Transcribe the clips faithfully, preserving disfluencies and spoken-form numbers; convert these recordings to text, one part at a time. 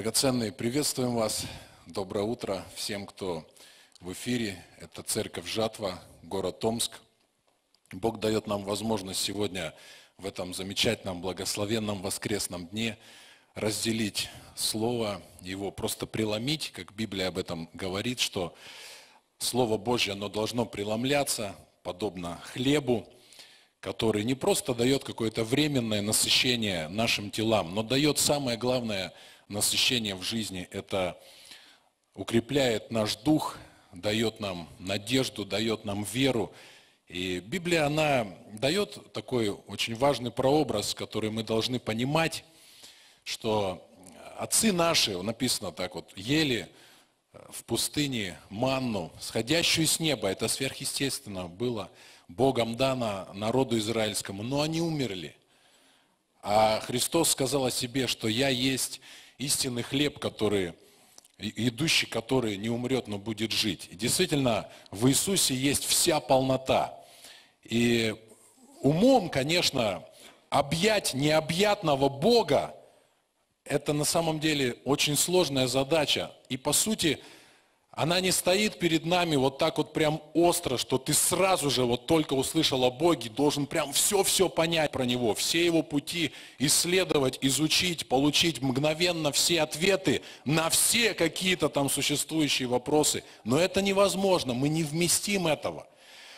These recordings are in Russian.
Драгоценные, приветствуем вас. Доброе утро всем, кто в эфире. Это церковь Жатва, город Томск. Бог дает нам возможность сегодня в этом замечательном, благословенном воскресном дне разделить Слово, его просто преломить, как Библия об этом говорит, что Слово Божье, оно должно преломляться, подобно хлебу, который не просто дает какое-то временное насыщение нашим телам, но дает самое главное насыщение в жизни. Это укрепляет наш дух, дает нам надежду, дает нам веру. И Библия, она дает такой очень важный прообраз, который мы должны понимать, что отцы наши, написано так вот, ели в пустыне манну, сходящую с неба. Это сверхъестественно было Богом дано народу израильскому, но они умерли. А Христос сказал о себе, что «Я есть истинный хлеб, который, идущий, который не умрет, но будет жить». И действительно, в Иисусе есть вся полнота. И умом, конечно, объять необъятного Бога – это на самом деле очень сложная задача. И по сути, она не стоит перед нами вот так вот прям остро, что ты сразу же вот только услышал о Боге, должен прям все-все понять про Него, все Его пути исследовать, изучить, получить мгновенно все ответы на все какие-то там существующие вопросы. Но это невозможно, мы не вместим этого.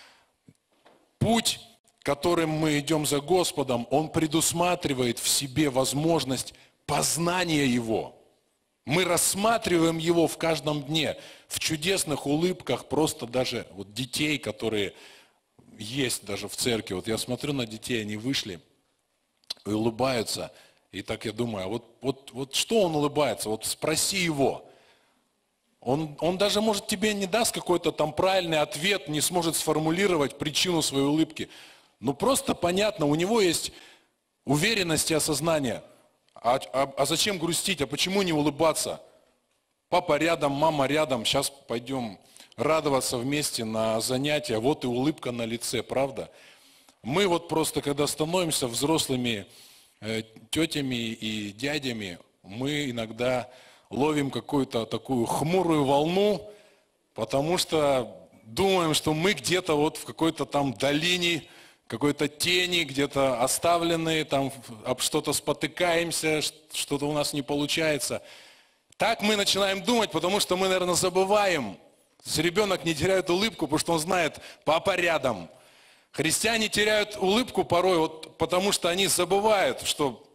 Путь, которым мы идем за Господом, он предусматривает в себе возможность познания Его. Мы рассматриваем Его в каждом дне, в чудесных улыбках просто даже вот детей, которые есть даже в церкви. Вот я смотрю на детей, они вышли и улыбаются. И так я думаю, а вот, вот, вот что он улыбается? Вот спроси его. Он, он даже, может, тебе не даст какой-то там правильный ответ, не сможет сформулировать причину своей улыбки. Но просто понятно, у него есть уверенность и осознание. А, а, а зачем грустить? А почему не улыбаться? Папа рядом, мама рядом, сейчас пойдем радоваться вместе на занятия. Вот и улыбка на лице, правда? Мы вот просто, когда становимся взрослыми э, тетями и дядями, мы иногда ловим какую-то такую хмурую волну, потому что думаем, что мы где-то вот в какой-то там долине, какой-то тени, где-то оставленные, там об что-то спотыкаемся, что-то у нас не получается. Так мы начинаем думать, потому что мы, наверное, забываем. Ребенок не теряет улыбку, потому что он знает, папа рядом. Христиане теряют улыбку порой, вот, потому что они забывают, что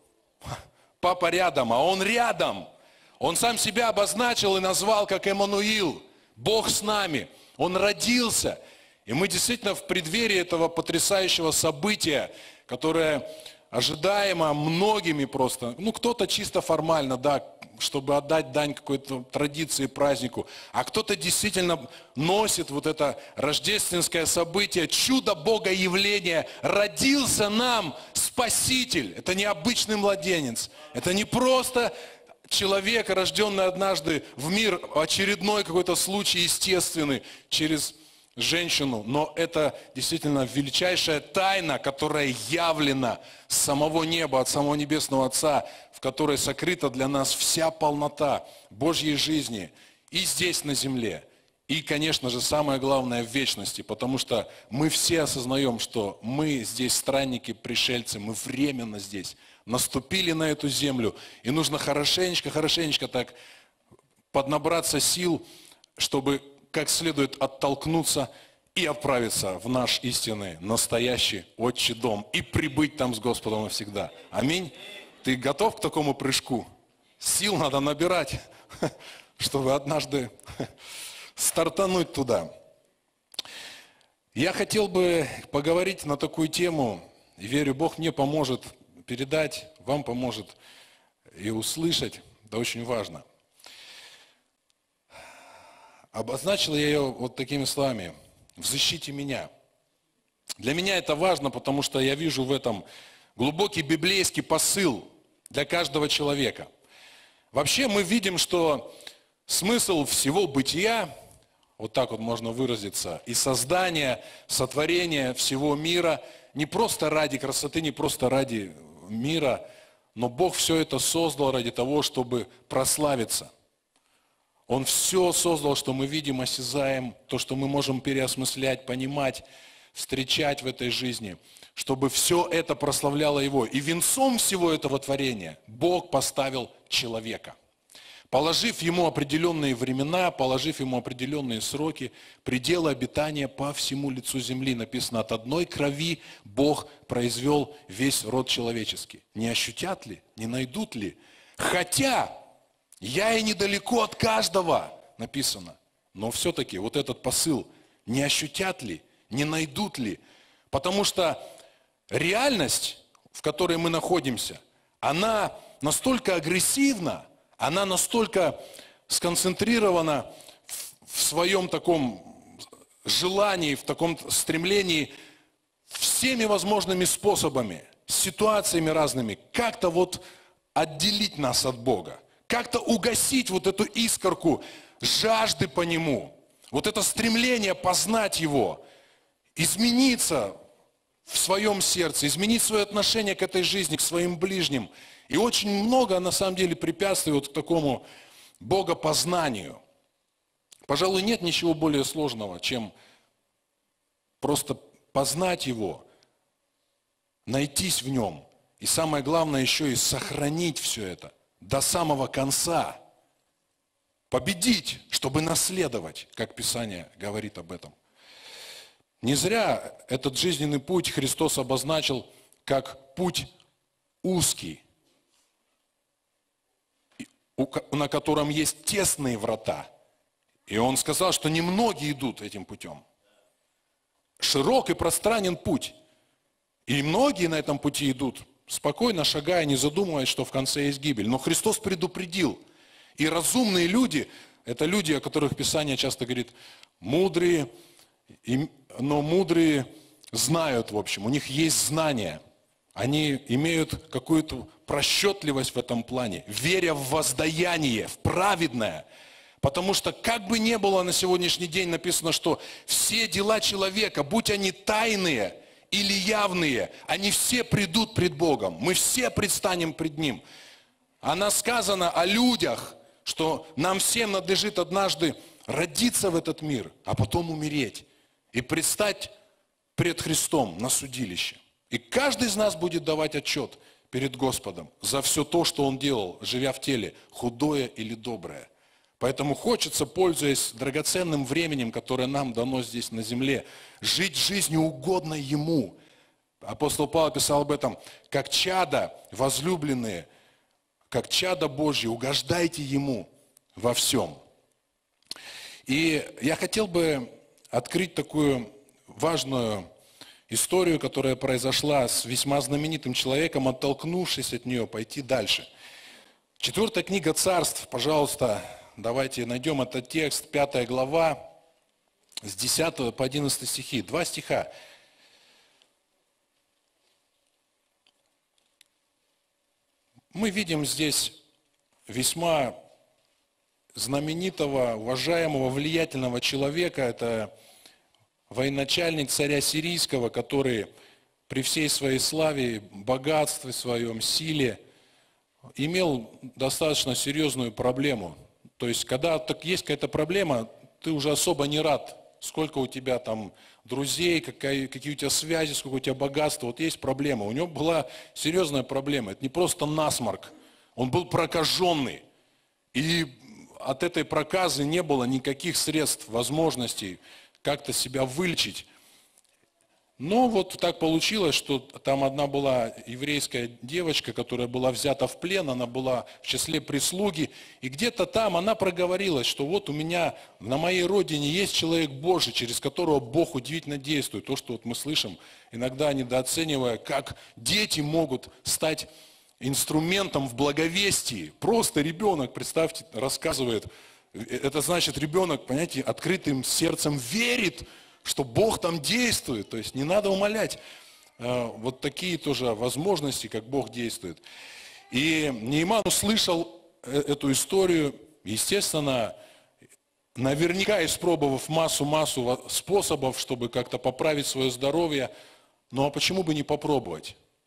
папа рядом, а он рядом. Он сам себя обозначил и назвал как Эммануил, Бог с нами. Он родился. И мы действительно в преддверии этого потрясающего события, которое ожидаемо многими просто, ну кто-то чисто формально, да, чтобы отдать дань какой-то традиции, празднику, а кто-то действительно носит вот это рождественское событие, чудо Бога явления, родился нам Спаситель. Это не обычный младенец, это не просто человек, рожденный однажды в мир, очередной какой-то случай естественный через женщину, но это действительно величайшая тайна, которая явлена с самого неба, от самого Небесного Отца, в которой сокрыта для нас вся полнота Божьей жизни и здесь на земле, и, конечно же, самое главное в вечности, потому что мы все осознаем, что мы здесь странники, пришельцы, мы временно здесь, наступили на эту землю, и нужно хорошенечко, хорошенечко так поднабраться сил, чтобы как следует оттолкнуться и отправиться в наш истинный, настоящий отчий дом и прибыть там с Господом навсегда. Аминь. Ты готов к такому прыжку? Сил надо набирать, чтобы однажды стартануть туда. Я хотел бы поговорить на такую тему, и верю, Бог мне поможет передать, вам поможет и услышать. Это очень важно. Обозначил я ее вот такими словами: «В защите меня». Для меня это важно, потому что я вижу в этом глубокий библейский посыл для каждого человека. Вообще мы видим, что смысл всего бытия, вот так вот можно выразиться, и создания, сотворения всего мира, не просто ради красоты, не просто ради мира, но Бог все это создал ради того, чтобы прославиться. Он все создал, что мы видим, осязаем, то, что мы можем переосмыслять, понимать, встречать в этой жизни, чтобы все это прославляло Его. И венцом всего этого творения Бог поставил человека, положив ему определенные времена, положив ему определенные сроки, пределы обитания по всему лицу земли. Написано, от одной крови Бог произвел весь род человеческий. Не ощутят ли, не найдут ли? Хотя я и недалеко от каждого, написано. Но все-таки вот этот посыл, не ощутят ли, не найдут ли? Потому что реальность, в которой мы находимся, она настолько агрессивна, она настолько сконцентрирована в своем таком желании, в таком стремлении всеми возможными способами, ситуациями разными, как-то вот отделить нас от Бога, как-то угасить вот эту искорку жажды по Нему, вот это стремление познать Его, измениться в своем сердце, изменить свое отношение к этой жизни, к своим ближним. И очень много, на самом деле, препятствует к такому богопознанию. Пожалуй, нет ничего более сложного, чем просто познать Его, найтись в Нем. И самое главное, еще и сохранить все это до самого конца. Победить, чтобы наследовать, как Писание говорит об этом. Не зря этот жизненный путь Христос обозначил как путь узкий, на котором есть тесные врата. И Он сказал, что немногие идут этим путем. Широк и пространен путь. И многие на этом пути идут, спокойно шагая, не задумываясь, что в конце есть гибель. Но Христос предупредил. И разумные люди, это люди, о которых Писание часто говорит, мудрые, но мудрые знают, в общем, у них есть знания. Они имеют какую-то просчетливость в этом плане, веря в воздаяние, в праведное. Потому что как бы ни было на сегодняшний день написано, что все дела человека, будь они тайные или явные, они все придут пред Богом. Мы все предстанем пред Ним. Она сказана о людях, что нам всем надлежит однажды родиться в этот мир, а потом умереть и предстать пред Христом на судилище. И каждый из нас будет давать отчет перед Господом за все то, что он делал, живя в теле, худое или доброе. Поэтому хочется, пользуясь драгоценным временем, которое нам дано здесь на земле, жить жизнью угодной Ему. Апостол Павел писал об этом, как чада возлюбленные, как чада Божьи, угождайте Ему во всем. И я хотел бы открыть такую важную историю, которая произошла с весьма знаменитым человеком, оттолкнувшись от нее, пойти дальше. Четвертая книга Царств, пожалуйста, давайте найдем этот текст, пятая глава, с десятого по одиннадцатый стихи, два стиха. Мы видим здесь весьма знаменитого, уважаемого, влиятельного человека, это военачальник царя сирийского, который при всей своей славе, богатстве своем, силе, имел достаточно серьезную проблему. То есть, когда так есть какая-то проблема, ты уже особо не рад, сколько у тебя там друзей, какие, какие у тебя связи, сколько у тебя богатства. Вот есть проблема. У него была серьезная проблема. Это не просто насморк. Он был прокаженный. И от этой проказы не было никаких средств, возможностей как-то себя вылечить. Но вот так получилось, что там одна была еврейская девочка, которая была взята в плен, она была в числе прислуги, и где-то там она проговорилась, что вот у меня на моей родине есть человек Божий, через которого Бог удивительно действует. То, что вот мы слышим, иногда недооценивая, как дети могут стать инструментом в благовестии. Просто ребенок, представьте, рассказывает, это значит, ребенок, понимаете, открытым сердцем верит, что Бог там действует. То есть не надо умалять э, вот такие тоже возможности, как Бог действует. И Нейман услышал эту историю, естественно, наверняка испробовав массу-массу способов, чтобы как-то поправить свое здоровье. Ну а почему бы не попробовать?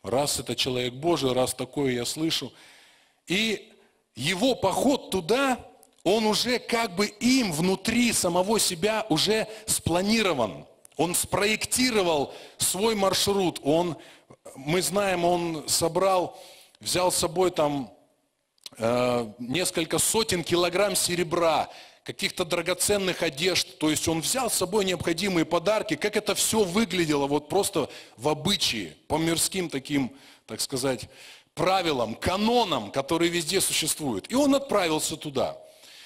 раз это человек Божий, раз такое я слышу. И его поход туда, он уже как бы им внутри самого себя уже спланирован. Он спроектировал свой маршрут. Он, мы знаем, он собрал, взял с собой там э, несколько сотен килограмм серебра, каких-то драгоценных одежд. То есть он взял с собой необходимые подарки. Как это все выглядело вот просто в обычае, по мирским таким, так сказать, правилам, канонам, которые везде существуют. И он отправился туда.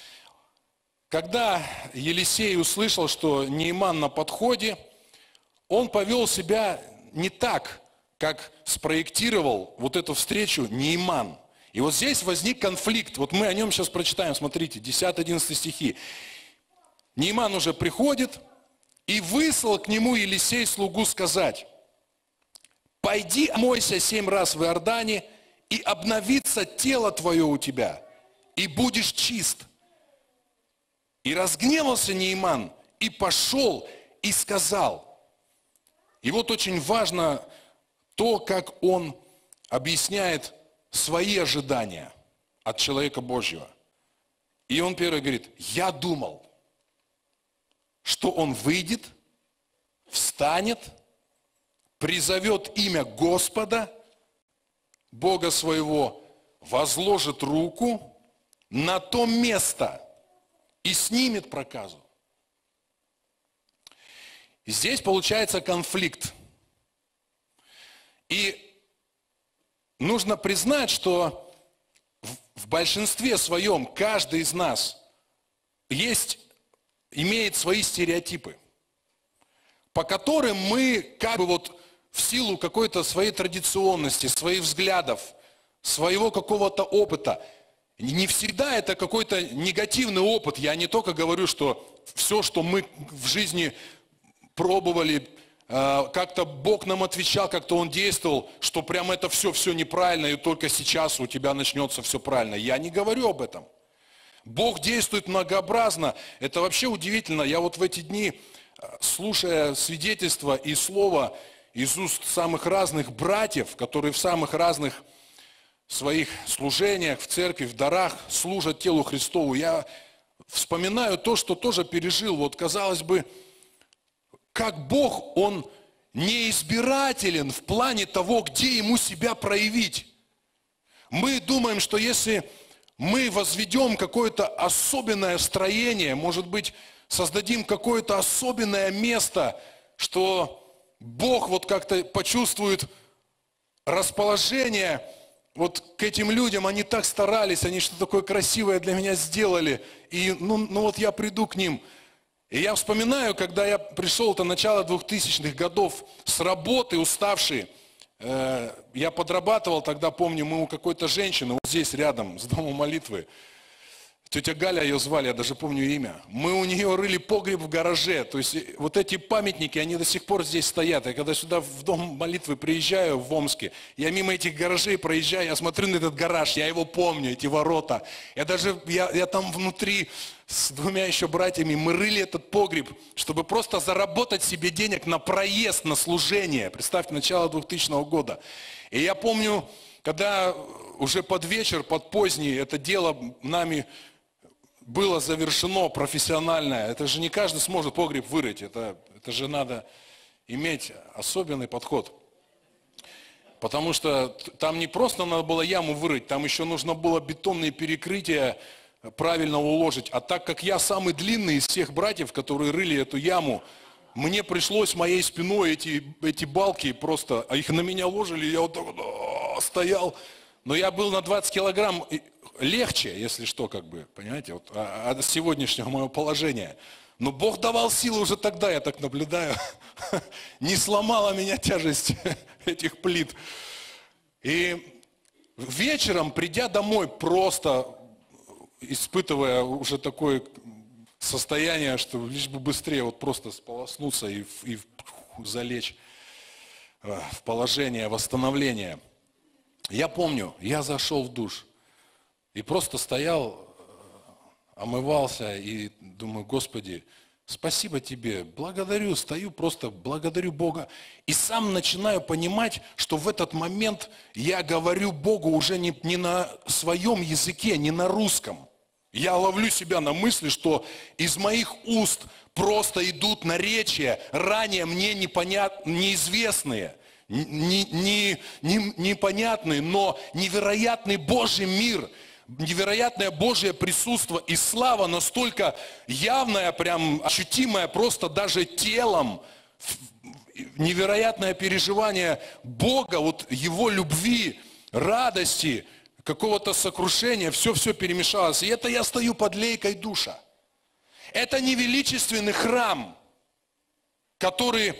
Когда Елисей услышал, что Неиман на подходе, он повел себя не так, как спроектировал вот эту встречу Неиман. И вот здесь возник конфликт. Вот мы о нем сейчас прочитаем, смотрите, десятый-одиннадцатый стихи. Неиман уже приходит, и выслал к нему Елисей слугу сказать: «Пойди, омойся семь раз в Иордане, и обновится тело твое у тебя, и будешь чист». И разгневался Неиман, и пошел, и сказал. И вот очень важно то, как он объясняет свои ожидания от человека Божьего. И он первый говорит: я думал, что он выйдет, встанет, призовет имя Господа, Бога своего, возложит руку на то место и снимет проказу. Здесь получается конфликт. И нужно признать, что в большинстве своем каждый из нас есть, имеет свои стереотипы, по которым мы как бы вот в силу какой-то своей традиционности, своих взглядов, своего какого-то опыта, не всегда это какой-то негативный опыт. Я не только говорю, что все, что мы в жизни пробовали, как-то Бог нам отвечал, как-то Он действовал, что прям это все-все неправильно, и только сейчас у тебя начнется все правильно. Я не говорю об этом. Бог действует многообразно. Это вообще удивительно. Я вот в эти дни, слушая свидетельства и слово из уст самых разных братьев, которые в самых разных своих служениях, в церкви, в дарах служат телу Христову, я вспоминаю то, что тоже пережил. Вот, казалось бы, как Бог, Он неизбирателен в плане того, где Ему себя проявить. Мы думаем, что если мы возведем какое-то особенное строение, может быть, создадим какое-то особенное место, что Бог вот как-то почувствует расположение вот к этим людям, они так старались, они что-то такое красивое для меня сделали, и ну, ну вот я приду к ним. И я вспоминаю, когда я пришел, это начало двухтысячных годов, с работы уставший, э, я подрабатывал, тогда помню, мы у какой-то женщины, вот здесь рядом, с домом молитвы, тетя Галя ее звали, я даже помню имя. Мы у нее рыли погреб в гараже. То есть вот эти памятники, они до сих пор здесь стоят. Я когда сюда в дом молитвы приезжаю в Омске, я мимо этих гаражей проезжаю, я смотрю на этот гараж, я его помню, эти ворота. Я даже, я, я там внутри с двумя еще братьями, мы рыли этот погреб, чтобы просто заработать себе денег на проезд, на служение. Представьте, начало двухтысячного года. И я помню, когда уже под вечер, под поздний, это дело нами было завершено профессиональное. Это же не каждый сможет погреб вырыть. Это, это же надо иметь особенный подход. Потому что там не просто надо было яму вырыть, там еще нужно было бетонные перекрытия правильно уложить. А так как я самый длинный из всех братьев, которые рыли эту яму, мне пришлось моей спиной эти, эти балки просто, а их на меня ложили, я вот так вот стоял. Но я был на двадцать килограмм легче, если что, как бы, понимаете, вот, от а сегодняшнего моего положения. Но Бог давал силы уже тогда, я так наблюдаю. Не сломала меня тяжесть этих плит. И вечером, придя домой, просто испытывая уже такое состояние, что лишь бы быстрее вот просто сполоснуться и, и залечь в положение восстановления. Я помню, я зашел в душ и просто стоял, омывался и думаю: Господи, Спасибо тебе, благодарю, стою, просто благодарю Бога. И сам начинаю понимать, что в этот момент я говорю Богу уже не, не на своем языке, не на русском. Я ловлю себя на мысли, что из моих уст просто идут наречия, ранее мне непонят, неизвестные, не, не, не, непонятные, но невероятный Божий мир, невероятное Божье присутствие и слава настолько явная, прям ощутимая просто даже телом, невероятное переживание Бога, вот Его любви, радости, какого-то сокрушения, все-все перемешалось. И это я стою под лейкой душа. Это не величественный храм, который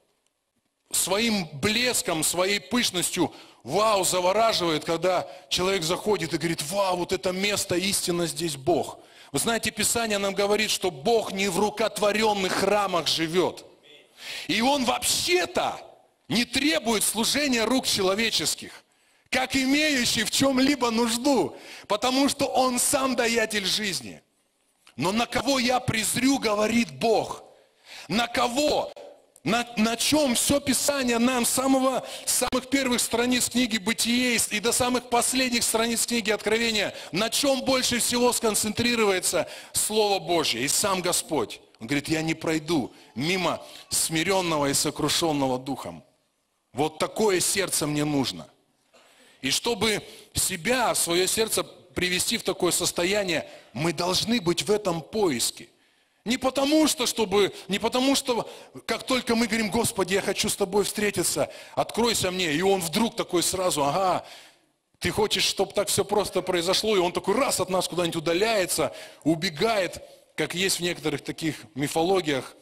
своим блеском, своей пышностью, вау, завораживает, когда человек заходит и говорит: вау, вот это место, истинно здесь Бог. Вы знаете, Писание нам говорит, что Бог не в рукотворенных храмах живет. И Он вообще-то не требует служения рук человеческих, как имеющий в чем-либо нужду, потому что Он сам даятель жизни. Но на кого я презрю, говорит Бог? На кого? На, на чем все Писание нам с самого, самых первых страниц книги Бытие и до самых последних страниц книги Откровения, на чем больше всего сконцентрируется Слово Божье и сам Господь? Он говорит: я не пройду мимо смиренного и сокрушенного духом. Вот такое сердце мне нужно. И чтобы себя, свое сердце привести в такое состояние, мы должны быть в этом поиске. Не потому что, чтобы, не потому что, как только мы говорим: Господи, я хочу с Тобой встретиться, откройся мне, и Он вдруг такой сразу: ага, ты хочешь, чтобы так все просто произошло, и Он такой раз от нас куда-нибудь удаляется, убегает, как есть в некоторых таких мифологиях,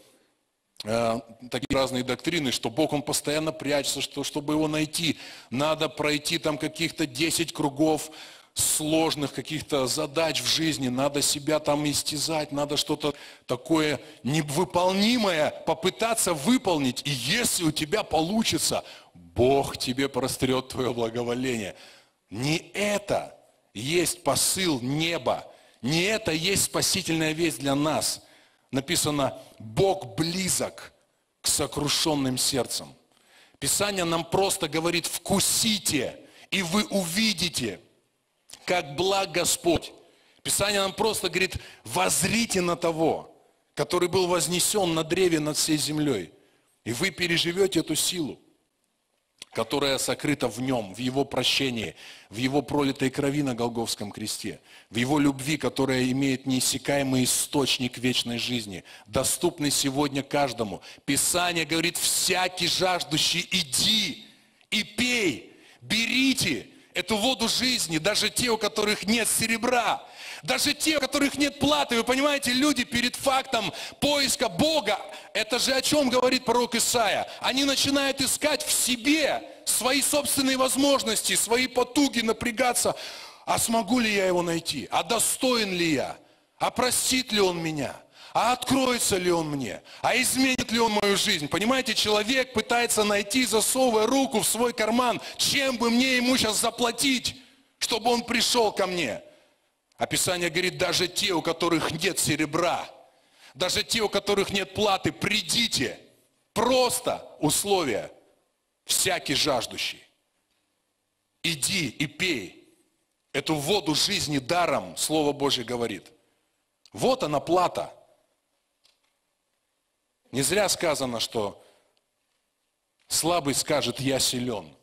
э, такие разные доктрины, что Бог, Он постоянно прячется, что чтобы Его найти, надо пройти там каких-то десять кругов, сложных каких-то задач в жизни, надо себя там истязать, надо что-то такое невыполнимое попытаться выполнить, и если у тебя получится, Бог тебе прострет твое благоволение. Не это есть посыл неба, не это есть спасительная весть для нас. Написано: Бог близок к сокрушенным сердцам. Писание нам просто говорит: вкусите, и вы увидите, как благ Господь. Писание нам просто говорит: воззрите на того, который был вознесен на древе над всей землей. И вы переживете эту силу, которая сокрыта в Нем, в Его прощении, в Его пролитой крови на Голгофском кресте, в Его любви, которая имеет неиссякаемый источник вечной жизни, доступный сегодня каждому. Писание говорит: всякий жаждущий, иди и пей, берите эту воду жизни, даже те, у которых нет серебра, даже те, у которых нет платы. Вы понимаете, люди перед фактом поиска Бога, это же о чем говорит пророк Исаия? Они начинают искать в себе свои собственные возможности, свои потуги, напрягаться. А смогу ли я его найти? А достоин ли я? А простит ли он меня? А откроется ли он мне? А изменит ли он мою жизнь? Понимаете, человек пытается найти, засовывая руку в свой карман, чем бы мне ему сейчас заплатить, чтобы он пришел ко мне. А Писание говорит: даже те, у которых нет серебра, даже те, у которых нет платы, придите. Просто условие: всякий жаждущий, иди и пей эту воду жизни даром, Слово Божье говорит. Вот она плата. Не зря сказано, что слабый скажет: я силен.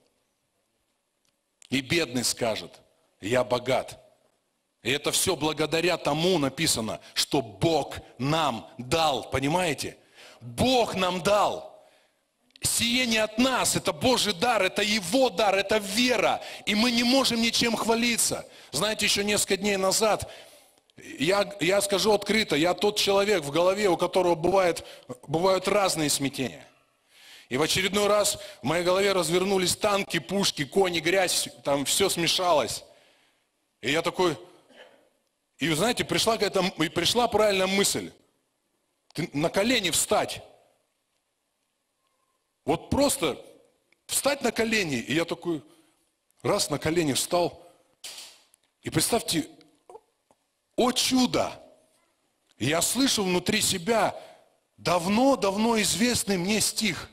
И бедный скажет: я богат. И это все благодаря тому написано, что Бог нам дал. Понимаете? Бог нам дал. Сие не от нас, это Божий дар, это Его дар, это вера. И мы не можем ничем хвалиться. Знаете, еще несколько дней назад, я, я скажу открыто, я тот человек в голове, у которого бывает, бывают разные смятения. И в очередной раз в моей голове развернулись танки, пушки, кони, грязь, там все смешалось. И я такой, и вы знаете, пришла какая-то, и пришла правильная мысль. Ты на колени встать. Вот просто встать на колени. И я такой, раз на колени встал. И представьте, о чудо! Я слышу внутри себя давно-давно известный мне стих.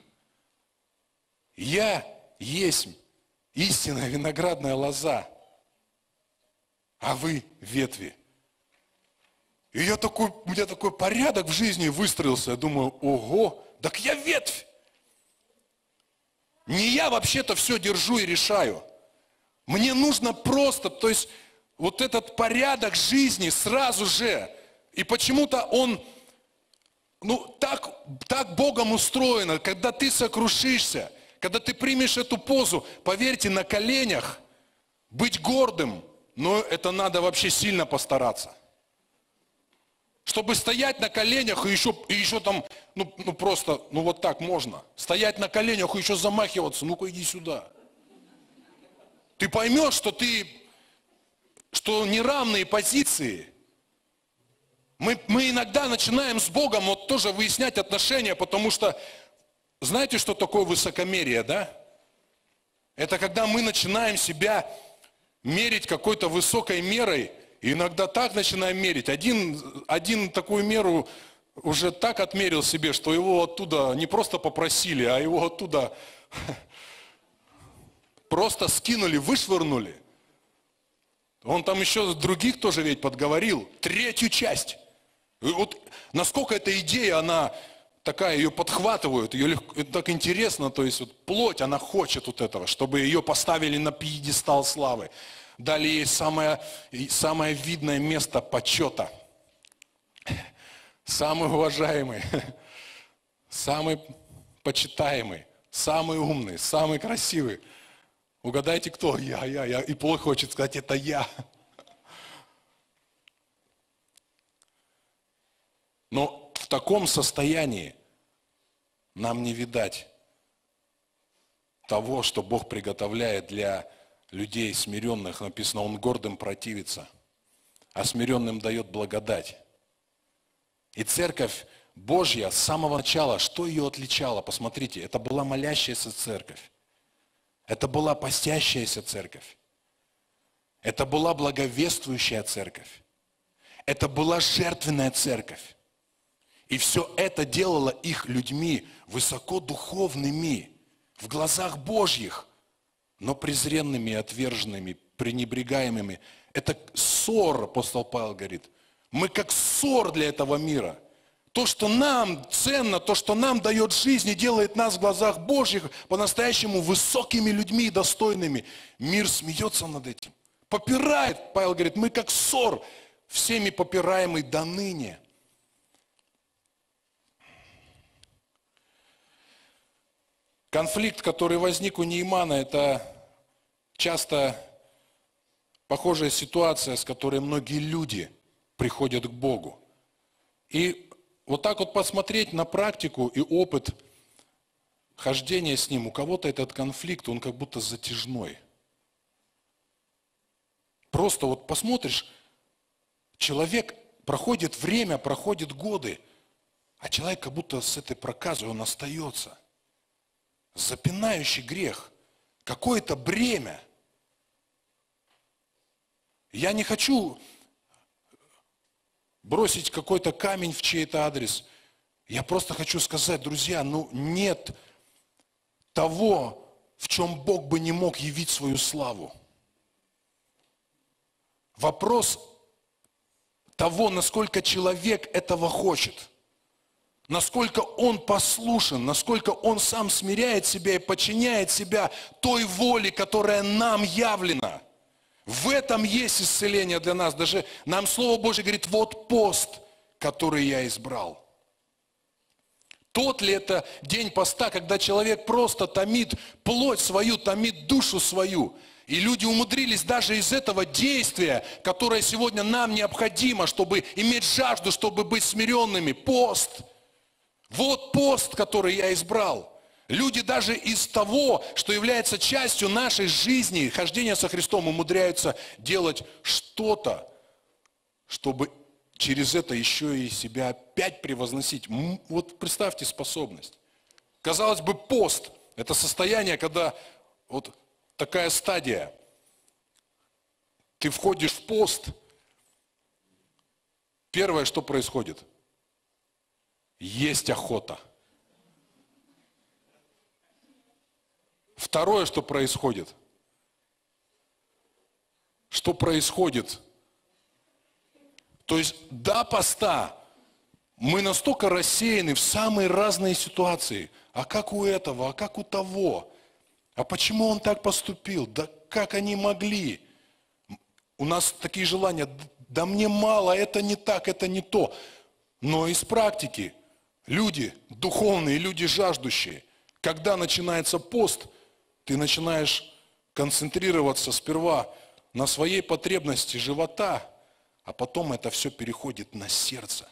Я есть истинная виноградная лоза, а вы ветви. И я такой, у меня такой порядок в жизни выстроился. Я думаю, ого, так я ветвь. Не я вообще-то все держу и решаю. Мне нужно просто, то есть вот этот порядок жизни сразу же. И почему-то он, ну так, так Богом устроено, когда ты сокрушишься, когда ты примешь эту позу, поверьте, на коленях быть гордым, но это надо вообще сильно постараться. Чтобы стоять на коленях и еще, и еще там, ну, ну просто, ну вот так можно. Стоять на коленях и еще замахиваться, ну-ка иди сюда. Ты поймешь, что ты, что неравные позиции. Мы, мы иногда начинаем с Богом вот тоже выяснять отношения, потому что, знаете, что такое высокомерие, да? Это когда мы начинаем себя мерить какой-то высокой мерой, и иногда так начинаем мерить. Один, один такую меру уже так отмерил себе, что его оттуда не просто попросили, а его оттуда просто скинули, вышвырнули. Он там еще других тоже ведь подговорил. Третью часть. И вот насколько эта идея, она такая, ее подхватывают, ее легко, это так интересно, то есть вот плоть, она хочет вот этого, чтобы ее поставили на пьедестал славы. Дали ей самое, самое видное место почета. Самый уважаемый, самый почитаемый, самый умный, самый красивый. Угадайте, кто? Я, я, я. И плохо хочет сказать, это я. Но в таком состоянии нам не видать того, что Бог приготовляет для людей смиренных. Написано, Он гордым противится, а смиренным дает благодать. И церковь Божья с самого начала, что ее отличало? Посмотрите, это была молящаяся церковь. Это была постящаяся церковь. Это была благовествующая церковь. Это была жертвенная церковь. И все это делало их людьми высокодуховными, в глазах Божьих, но презренными, отверженными, пренебрегаемыми. Это ссор, апостол Павел говорит. Мы как ссор для этого мира. То, что нам ценно, то, что нам дает жизнь и делает нас в глазах Божьих по-настоящему высокими людьми и достойными. Мир смеется над этим. Попирает, Павел говорит, мы как ссор, всеми попираемый до ныне. Конфликт, который возник у Неймана, это часто похожая ситуация, с которой многие люди приходят к Богу. И вот так вот посмотреть на практику и опыт хождения с Ним, у кого-то этот конфликт, он как будто затяжной. Просто вот посмотришь, человек, проходит время, проходят годы, а человек как будто с этой проказой, он остается. Запинающий грех, какое-то бремя. Я не хочу бросить какой-то камень в чей-то адрес. Я просто хочу сказать, друзья, ну нет того, в чем Бог бы не мог явить свою славу. Вопрос того, насколько человек этого хочет. Насколько он послушен, насколько он сам смиряет себя и подчиняет себя той воле, которая нам явлена. В этом есть исцеление для нас. Даже нам Слово Божье говорит, вот пост, который я избрал. Тот ли это день поста, когда человек просто томит плоть свою, томит душу свою. И люди умудрились даже из этого действия, которое сегодня нам необходимо, чтобы иметь жажду, чтобы быть смиренными, пост. Вот пост, который я избрал. Люди даже из того, что является частью нашей жизни, хождения со Христом, умудряются делать что-то, чтобы через это еще и себя опять превозносить. Вот представьте способность. Казалось бы, пост – это состояние, когда вот такая стадия. Ты входишь в пост, первое, что происходит – есть охота. Второе, что происходит. Что происходит? То есть до поста мы настолько рассеяны в самые разные ситуации. А как у этого? А как у того? А почему он так поступил? Да как они могли? У нас такие желания. Да мне мало, это не так, это не то. Но из практики люди духовные, люди жаждущие, когда начинается пост, ты начинаешь концентрироваться сперва на своей потребности живота, а потом это все переходит на сердце.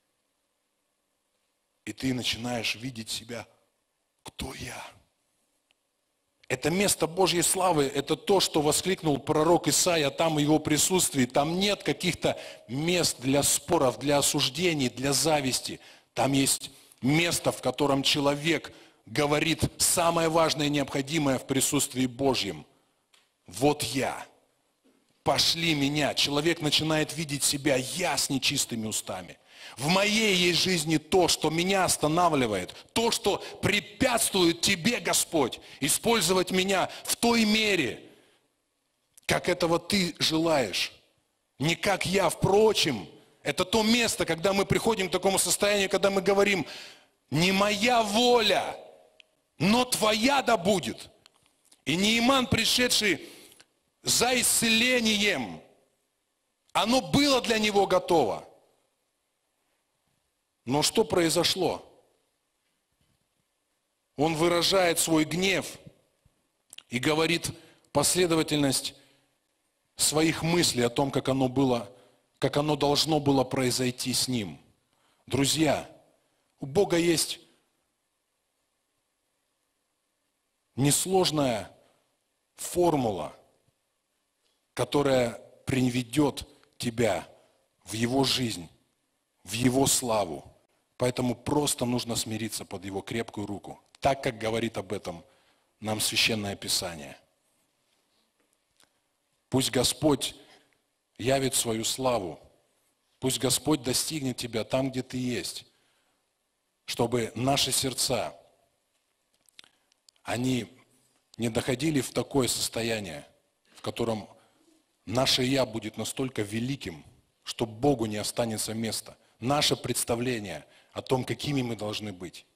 И ты начинаешь видеть себя, кто я. Это место Божьей славы, это то, что воскликнул пророк Исаия, там в его присутствии. Там нет каких-то мест для споров, для осуждений, для зависти. Там есть место, в котором человек говорит самое важное и необходимое в присутствии Божьем. Вот я. Пошли меня. Человек начинает видеть себя я с нечистыми устами. В моей есть жизни то, что меня останавливает, то, что препятствует тебе, Господь, использовать меня в той мере, как этого ты желаешь. Не как я, впрочем. Это то место, когда мы приходим к такому состоянию, когда мы говорим, не моя воля, но твоя да будет. И Неиман, пришедший за исцелением, оно было для него готово. Но что произошло? Он выражает свой гнев и говорит последовательность своих мыслей о том, как оно было, как оно должно было произойти с ним. Друзья, у Бога есть несложная формула, которая приведет тебя в Его жизнь, в Его славу. Поэтому просто нужно смириться под Его крепкую руку, так как говорит об этом нам Священное Писание. Пусть Господь явит свою славу, пусть Господь достигнет тебя там, где ты есть, чтобы наши сердца, они не доходили в такое состояние, в котором наше «я» будет настолько великим, что Богу не останется места. Наше представление о том, какими мы должны быть.